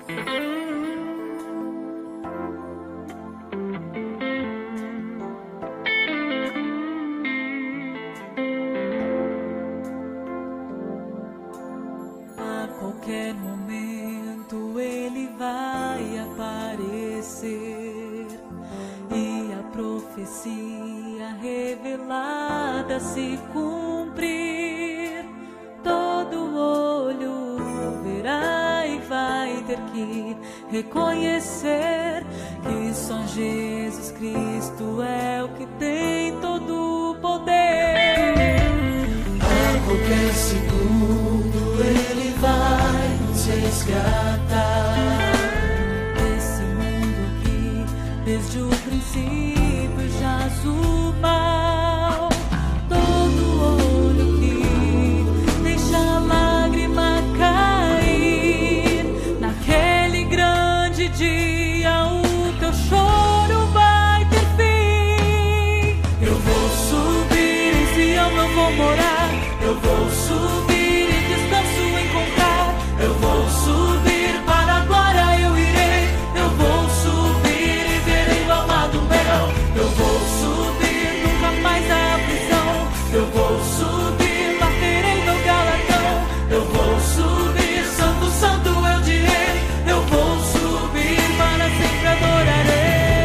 [SPEAKER 4] qualquer momento ele vai aparecer e a profecia revelada se cumprir. Todo olho verá e vai ter que reconhecer que só Jesus Cristo é o que tem todo o poder. A qualquer segundo ele vai nos resgatar desse mundo que desde o princípio jaz o mal. Todo olho que deixa a lágrima cair naquele grande dia, o teu choro vai ter fim. Eu vou subir em Sião, eu vou morar, eu vou subir e descanso encontrar. Eu vou subir para a glória, eu irei. Eu vou subir e verei o amado meu. Eu vou subir, nunca mais a prisão. Eu vou subir, lá terei meu galardão. Eu vou subir, santo, santo eu direi. Eu vou subir, para sempre adorarei.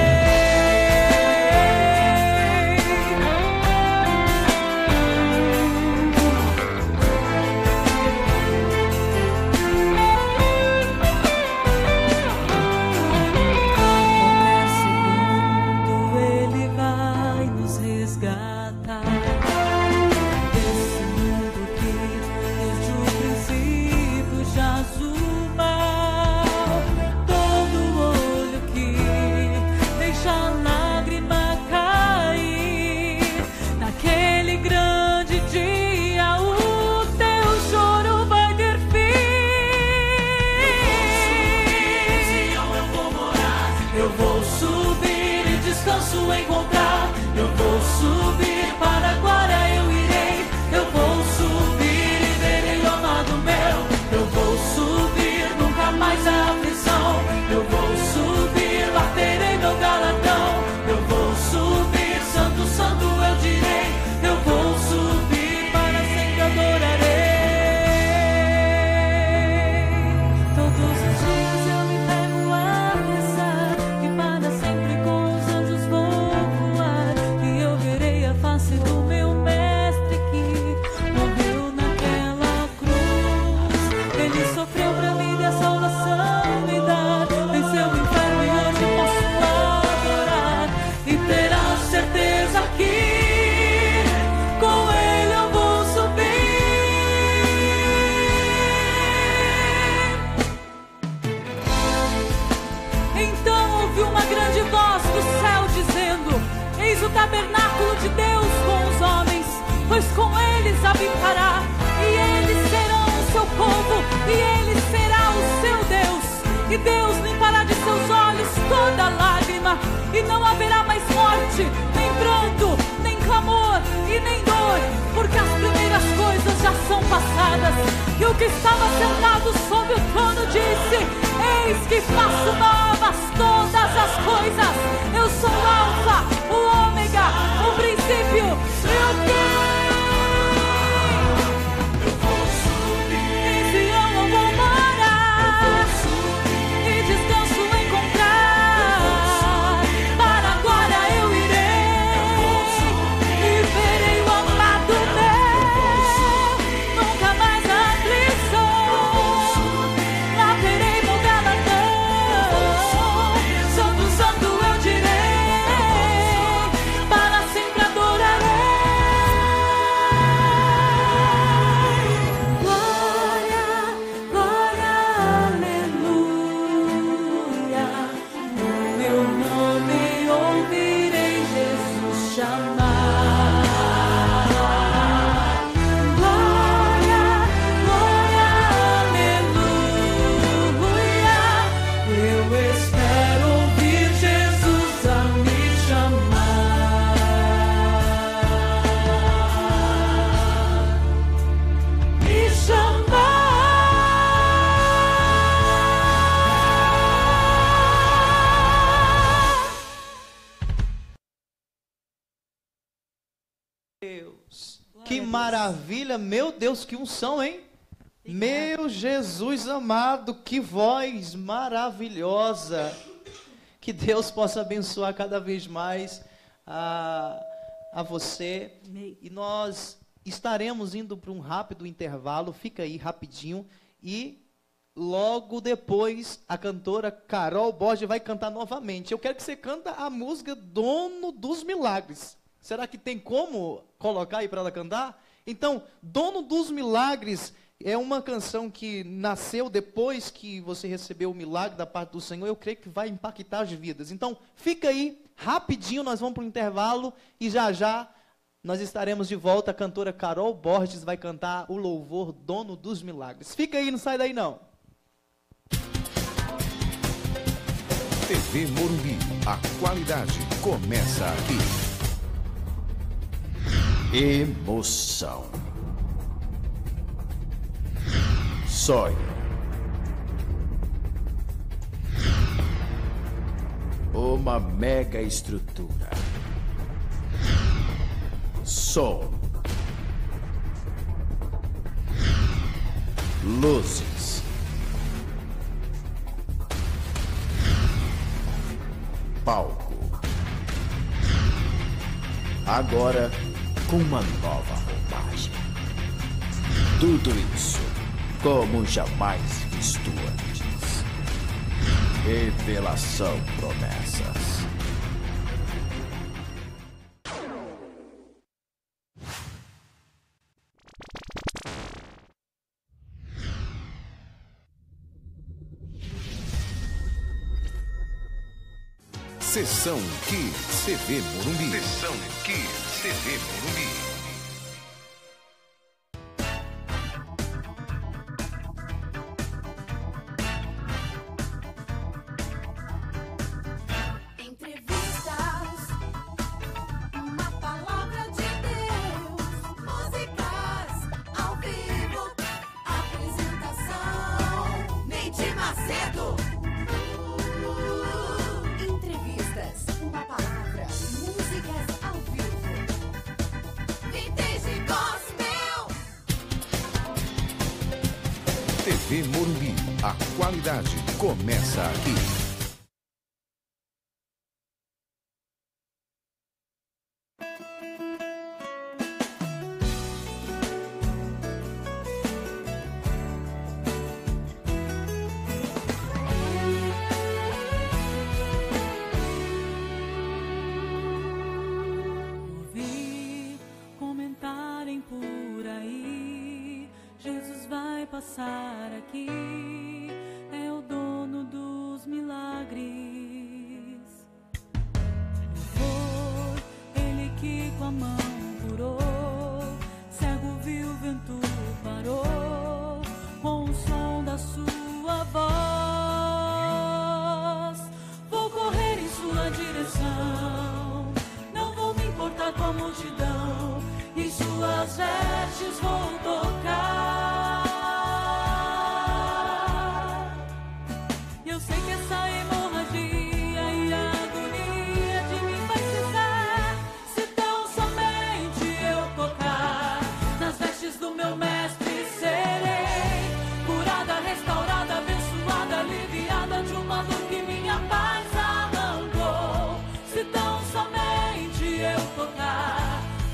[SPEAKER 4] Qualquer segundo ele vai nos resgatar desse mundo que desde o princípio jaz o mal. Todo olho que deixa a lágrima cair naquele grande dia, o teu choro vai ter fim. Eu vou morar, eu vou subir e descanso encontrar. Eu vou subir para a glória, eu irei. Eu vou subir e verei o amado meu. Eu vou subir, nunca mais a aflição. Eu vou subir, lá terei meu galardão. Eu vou subir, santo, santo eu direi. Eu vou subir, para sempre adorarei. Todos os dias eu me pego a pensar que para sempre com os anjos vou voar, e eu verei a face do meu mestre que morreu naquela cruz. Ele sofreu pra me dar salvação e dar, venceu o inferno e hoje posso adorar. E terá certeza que com ele eu vou subir. Então ouvi uma grande voz do céu dizendo: eis o tabernáculo de Deus com os homens, pois com eles habitará, e eles serão o seu povo, e ele será o seu Deus. E Deus limpará de seus olhos toda lágrima, e não haverá mais morte, nem pranto, nem clamor e nem dor, porque as primeiras coisas já são passadas. E o que estava sentado sobre o trono disse: eis que faço novas todas as coisas. Eu sou o Alfa, o Ômega, o princípio e o fim. Eu vou subir, em Sião eu vou morar, e descanso encontrar. Para a glória eu irei, e verei o amado meu. Nunca mais a aflição, lá terei meu galardão. Santo, santo eu direi, para sempre adorarei. Glória, glória, aleluia. O meu nome ouvirei Jesus chamar. Glória, glória, aleluia. Eu espero ouvir Jesus a me chamar. Me chamar.
[SPEAKER 2] Deus, que maravilha, meu Deus, que unção, hein? Meu Jesus amado, que voz maravilhosa. Que Deus possa abençoar cada vez mais a você. E nós estaremos indo para um rápido intervalo, fica aí rapidinho. E logo depois a cantora Carol Borges vai cantar novamente. Eu quero que você canta a música Dono dos Milagres. Será que tem como colocar aí para ela cantar? Então, Dono dos Milagres é uma canção que nasceu depois que você recebeu o milagre da parte do Senhor. Eu creio que vai impactar as vidas. Então, fica aí, rapidinho, nós vamos para o intervalo e já já nós estaremos de volta. A cantora Carol Borges vai cantar o louvor Dono dos Milagres. Fica aí, não sai daí não.
[SPEAKER 1] TV Morumbi, a qualidade começa aqui. Emoção. Sonho. Uma mega estrutura. Som. Luzes. Palco. Agora com uma nova roupagem. Tudo isso como jamais visto antes. Revelação Promessas. Sessão Kids TV Morumbi. Sessão Kids TV Morumbi. TV Morumbi, a qualidade começa aqui.
[SPEAKER 4] Ouvi comentarem por aí, Jesus vai passar aqui, é o dono dos milagres. Foi ele que com a mão curou, cego viu, vento parou, com o som da sua voz. Vou correr em sua direção, não vou me importar com a multidão, em suas vestes vou tocar. Eu sei que essa hemorragia e a agonia de mim vai cessar, se tão somente eu tocar nas vestes do meu mestre. Serei curada, restaurada, abençoada, aliviada de uma dor que minha paz arrancou. Se tão somente eu tocar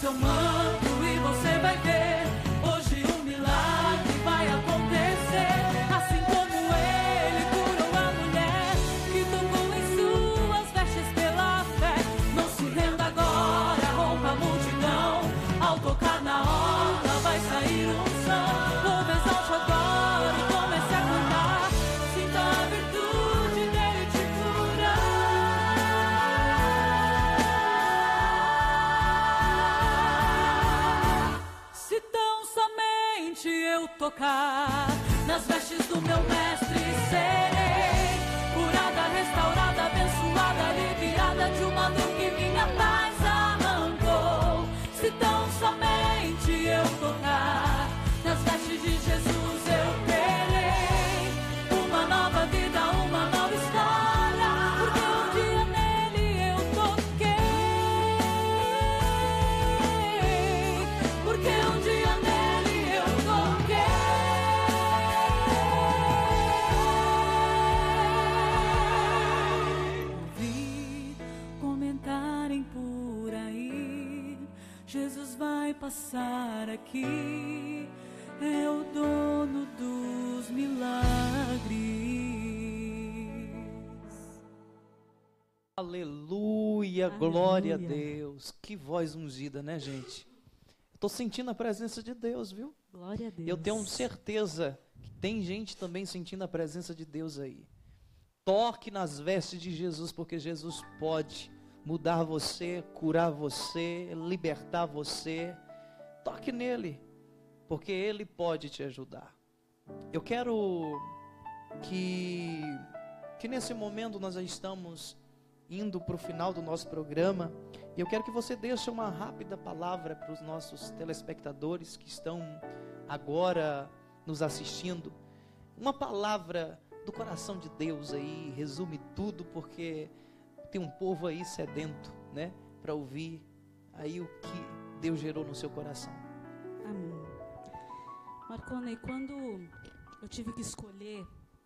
[SPEAKER 4] seu manto e você vai ver. Hoje um milagre vai acontecer. Assim como ele curou a mulher que tocou em suas vestes pela fé. Não se renda agora, rompa a multidão. Ao tocar na orla vai sair unção. Louve, exalte agora e comece a cantar. Sinta a virtude dele te curar. Se tão somente eu tocar nas vestes do meu mestre, serei curada, restaurada, abençoada, aliviada de uma dor que minha paz arrancou. Se tão somente eu tocar nas vestes de Jesus, eu terei uma nova vida, uma nova história, porque um dia nele eu toquei, porque um dia nele eu toquei. Ouvi comentarem por aí, Jesus vai passar aqui, é o dono dos milagres.
[SPEAKER 2] Aleluia, glória a Deus. Que voz ungida, né, gente? Estou sentindo a presença de Deus, viu?
[SPEAKER 3] Glória a Deus.
[SPEAKER 2] Eu tenho certeza que tem gente também sentindo a presença de Deus aí. Toque nas vestes de Jesus, porque Jesus pode mudar você, curar você, libertar você. Toque nele, porque ele pode te ajudar. Eu quero que nesse momento nós já estamos indo para o final do nosso programa, e eu quero que você deixe uma rápida palavra para os nossos telespectadores que estão agora nos assistindo. Uma palavra do coração de Deus aí, resume tudo, porque tem um povo aí sedento, né, para ouvir aí o que Deus gerou no seu coração.
[SPEAKER 3] Amém. Marconi, quando eu tive que escolher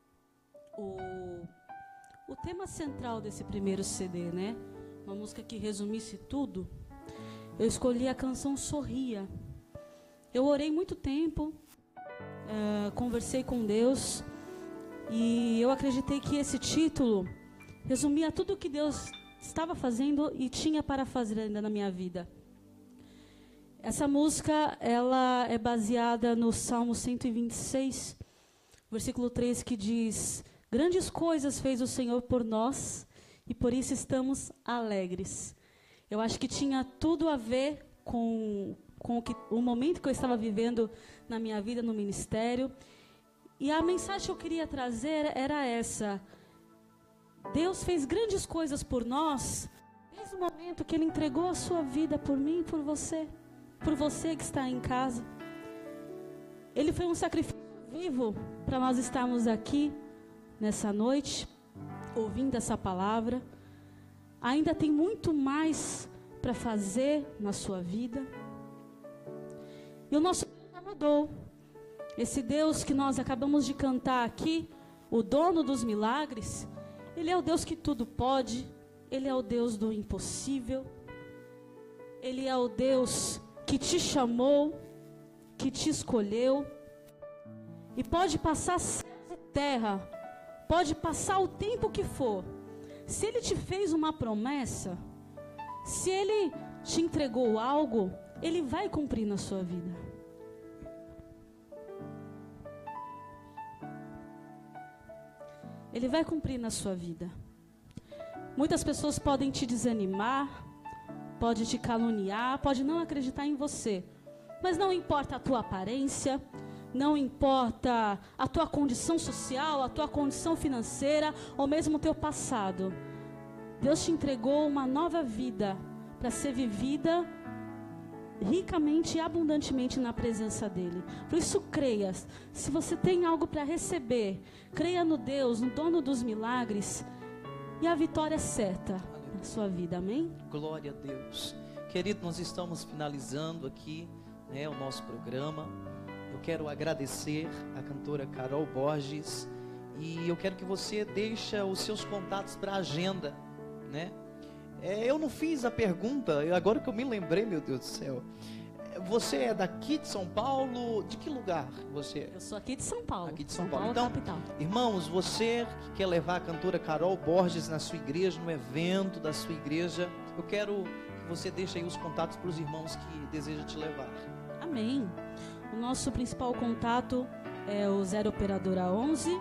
[SPEAKER 3] o tema central desse primeiro CD, né, uma música que resumisse tudo, eu escolhi a canção Sorria. Eu orei muito tempo, conversei com Deus, e eu acreditei que esse título resumia tudo o que Deus estava fazendo e tinha para fazer ainda na minha vida. Essa música, ela é baseada no Salmo 126, versículo 3, que diz: grandes coisas fez o Senhor por nós e por isso estamos alegres. Eu acho que tinha tudo a ver com o momento que eu estava vivendo na minha vida, no ministério. E a mensagem que eu queria trazer era essa: Deus fez grandes coisas por nós, desde o momento que Ele entregou a sua vida por mim e por você que está em casa. Ele foi um sacrifício vivo para nós estarmos aqui nessa noite, ouvindo essa palavra. Ainda tem muito mais para fazer na sua vida. E o nosso Deus não mudou. Esse Deus que nós acabamos de cantar aqui, o dono dos milagres, Ele é o Deus que tudo pode. Ele é o Deus do impossível. Ele é o Deus que te chamou, que te escolheu. E pode passar céus e terra, pode passar o tempo que for. Se Ele te fez uma promessa, se Ele te entregou algo, Ele vai cumprir na sua vida. Ele vai cumprir na sua vida. Muitas pessoas podem te desanimar, pode te caluniar, pode não acreditar em você. Mas não importa a tua aparência, não importa a tua condição social, a tua condição financeira, ou mesmo o teu passado. Deus te entregou uma nova vida para ser vivida ricamente e abundantemente na presença dEle. Por isso creia. Se você tem algo para receber, creia no Deus, no dono dos milagres, e a vitória é certa na sua vida. Amém?
[SPEAKER 2] Glória a Deus. Querido, nós estamos finalizando aqui, né, o nosso programa. Eu quero agradecer a cantora Carol Borges, e eu quero que você deixe os seus contatos para a agenda, né? Eu não fiz a pergunta, agora que eu me lembrei, meu Deus do céu. Você é daqui de São Paulo? De que lugar você é?
[SPEAKER 3] Eu sou aqui de São Paulo.
[SPEAKER 2] Aqui de São Paulo. Então,
[SPEAKER 3] capital.
[SPEAKER 2] Irmãos, você que quer levar a cantora Carol Borges na sua igreja, no evento da sua igreja, eu quero que você deixe aí os contatos para os irmãos que desejam te levar.
[SPEAKER 3] Amém. O nosso principal contato é o 0 operadora 11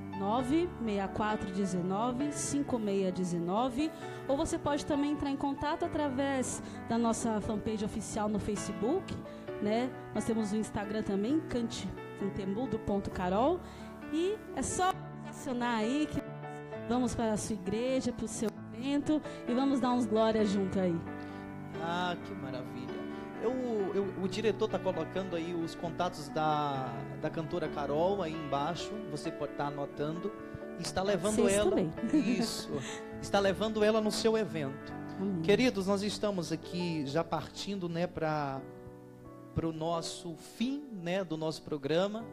[SPEAKER 3] 96419 5619, ou você pode também entrar em contato através da nossa fanpage oficial no Facebook, né? Nós temos o Instagram também, cantemudo.carol, e é só acionar aí que vamos para a sua igreja, para o seu evento, e vamos dar uns glórias junto aí.
[SPEAKER 2] Ah, que maravilha. O diretor está colocando aí os contatos da cantora Carol aí embaixo. Você pode estar anotando. E está levando ela.
[SPEAKER 3] Também.
[SPEAKER 2] Isso. Está levando ela no seu evento.
[SPEAKER 3] Amém.
[SPEAKER 2] Queridos, nós estamos aqui já partindo, né, para o nosso fim, né, do nosso programa.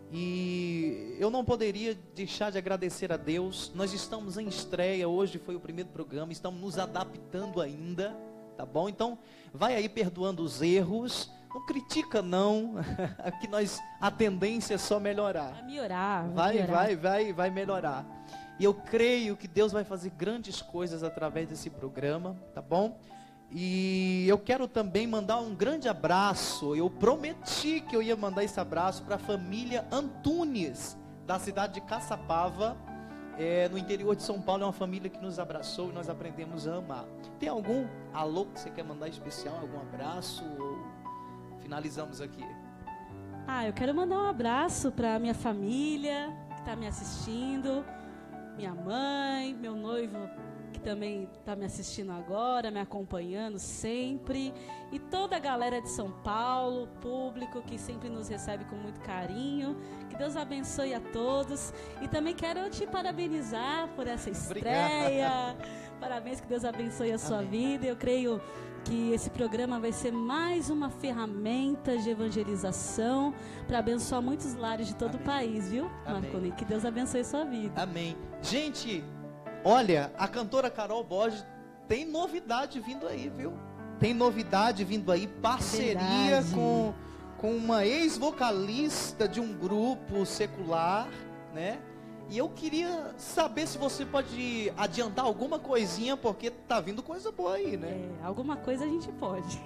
[SPEAKER 2] E eu não poderia deixar de agradecer a Deus. Nós estamos em estreia. Hoje foi o primeiro programa. Estamos nos adaptando ainda. Tá bom? Então, vai aí perdoando os erros. Não critica não. Aqui a tendência é só melhorar.
[SPEAKER 3] Vai melhorar.
[SPEAKER 2] Vai melhorar. E eu creio que Deus vai fazer grandes coisas através desse programa, tá bom? E eu quero também mandar um grande abraço. Eu prometi que eu ia mandar esse abraço para a família Antunes, da cidade de Caçapava. No interior de São Paulo. É uma família que nos abraçou e nós aprendemos a amar. Tem algum alô que você quer mandar especial? Algum abraço? Ou finalizamos aqui?
[SPEAKER 3] Eu quero mandar um abraço para minha família que está me assistindo, minha mãe, meu noivo que também está me assistindo agora, me acompanhando sempre, e toda a galera de São Paulo, público que sempre nos recebe com muito carinho. Que Deus abençoe a todos. E também quero te parabenizar por essa estreia. Parabéns, que Deus abençoe a sua
[SPEAKER 2] Amém.
[SPEAKER 3] vida. Eu creio que esse programa vai ser mais uma ferramenta de evangelização para abençoar muitos lares de todo o país, viu, Marconi? Que Deus abençoe a sua vida.
[SPEAKER 2] Amém. Gente, olha, a cantora Carol Borges tem novidade vindo aí, viu? Tem novidade vindo aí, parceria com uma ex-vocalista de um grupo secular, né? E eu queria saber se você pode adiantar alguma coisinha, porque tá vindo coisa boa aí, né?
[SPEAKER 3] Alguma coisa a gente pode.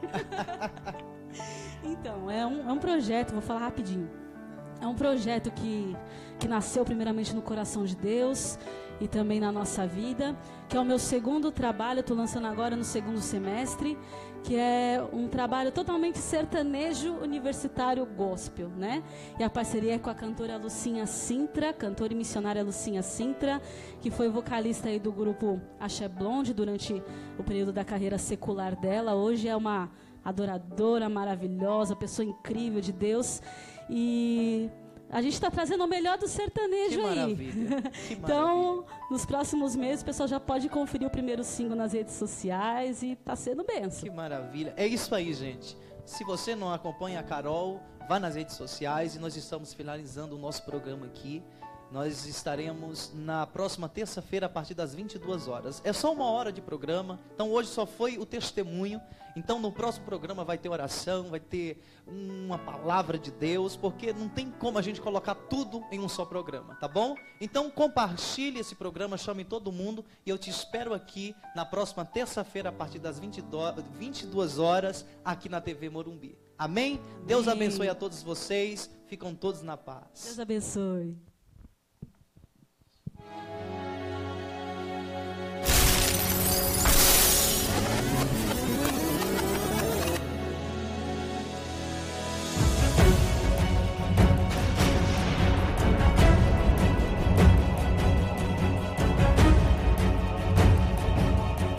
[SPEAKER 3] Então, é um projeto, vou falar rapidinho. É um projeto que nasceu primeiramente no coração de Deus e também na nossa vida, que é o meu segundo trabalho. Eu estou lançando agora no segundo semestre, que é um trabalho totalmente sertanejo universitário gospel, né? E a parceria é com a cantora Lucinha Sintra, cantora e missionária Lucinha Sintra, que foi vocalista aí do grupo Axé Blonde durante o período da carreira secular dela. Hoje é uma adoradora maravilhosa, pessoa incrível de Deus. E a gente está trazendo o melhor do sertanejo aí.
[SPEAKER 2] Maravilha. Que
[SPEAKER 3] então, nos próximos meses, o pessoal já pode conferir o primeiro single nas redes sociais e está sendo bênção.
[SPEAKER 2] Que maravilha. É isso aí, gente. Se você não acompanha a Carol, vá nas redes sociais, e nós estamos finalizando o nosso programa aqui. Nós estaremos na próxima terça-feira a partir das 22 horas. É só 1 hora de programa, então hoje só foi o testemunho. Então no próximo programa vai ter oração, vai ter uma palavra de Deus, porque não tem como a gente colocar tudo em um só programa, tá bom? Então compartilhe esse programa, chame todo mundo, e eu te espero aqui na próxima terça-feira a partir das 22 horas aqui na TV Morumbi. Amém? Deus abençoe a todos vocês, ficam todos na paz.
[SPEAKER 3] Deus abençoe.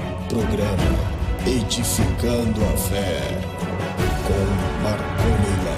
[SPEAKER 1] Programa Edificando a Fé com Marconi.